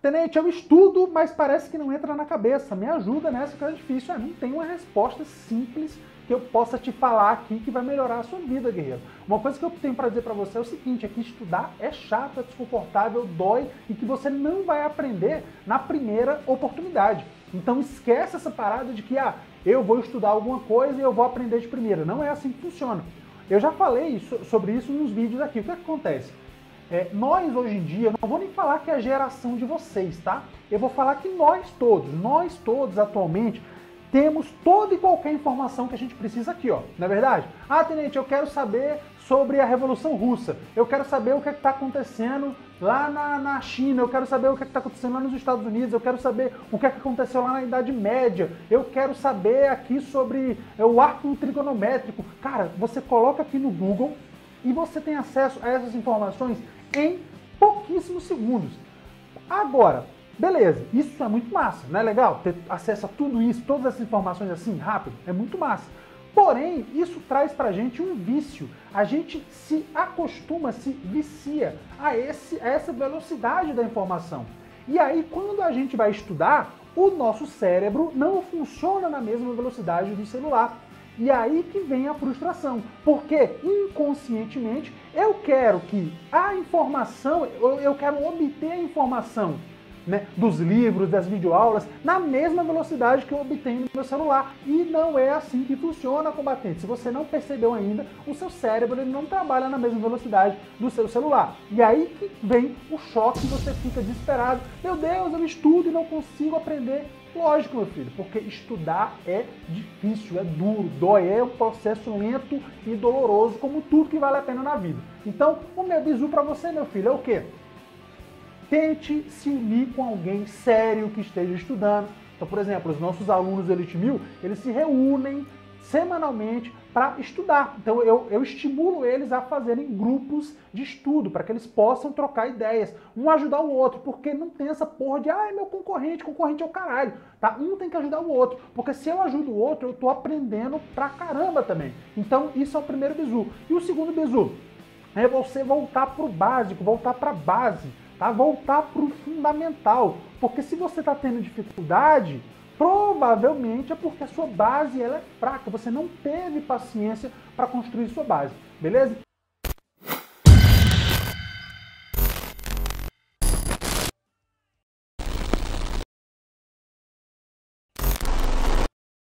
Tenente, eu estudo, mas parece que não entra na cabeça. Me ajuda nessa que é difícil. Não tem uma resposta simples que eu possa te falar aqui que vai melhorar a sua vida, guerreiro. Uma coisa que eu tenho para dizer para você é o seguinte, é que estudar é chato, é desconfortável, dói e que você não vai aprender na primeira oportunidade. Então esquece essa parada de que eu vou estudar alguma coisa e eu vou aprender de primeira. Não é assim que funciona. Eu já falei sobre isso nos vídeos aqui. O que acontece? Nós hoje em dia, não vou nem falar que é a geração de vocês, tá? Eu vou falar que nós todos atualmente, temos toda e qualquer informação que a gente precisa aqui, ó. Não é verdade? Tenente, eu quero saber sobre a Revolução Russa. Eu quero saber o que está acontecendo lá na China. Eu quero saber o que está acontecendo lá nos Estados Unidos. Eu quero saber o que aconteceu lá na Idade Média. Eu quero saber aqui sobre o arco trigonométrico. Cara, você coloca aqui no Google e você tem acesso a essas informações em pouquíssimos segundos. Agora, beleza, isso é muito massa, não é legal? Ter acesso a tudo isso, todas essas informações assim, rápido, é muito massa. Porém, isso traz pra gente um vício. A gente se acostuma, se vicia a essa velocidade da informação. E aí, quando a gente vai estudar, o nosso cérebro não funciona na mesma velocidade do celular. E aí que vem a frustração, porque inconscientemente eu quero que a informação, eu quero obter a informação, né, dos livros, das videoaulas, na mesma velocidade que eu obtenho no meu celular. E não é assim que funciona, combatente. Se você não percebeu ainda, o seu cérebro ele não trabalha na mesma velocidade do seu celular. E aí que vem o choque, você fica desesperado. Meu Deus, eu estudo e não consigo aprender. Lógico, meu filho, porque estudar é difícil, é duro, dói, é um processo lento e doloroso, como tudo que vale a pena na vida. Então, o meu bizu para você, meu filho, é o quê? Tente se unir com alguém sério que esteja estudando. Então, por exemplo, os nossos alunos do Elite 1000, eles se reúnem semanalmente para estudar. Então eu estimulo eles a fazerem grupos de estudo, para que eles possam trocar ideias, um ajudar o outro, porque não tem essa porra de, é meu concorrente é o caralho, tá? Um tem que ajudar o outro, porque se eu ajudo o outro, eu tô aprendendo pra caramba também. Então isso é o primeiro bizu. E o segundo bizu é você voltar pro básico, voltar pra base, tá? Voltar pro fundamental, porque se você tá tendo dificuldade, provavelmente é porque a sua base ela é fraca, você não teve paciência para construir sua base, beleza?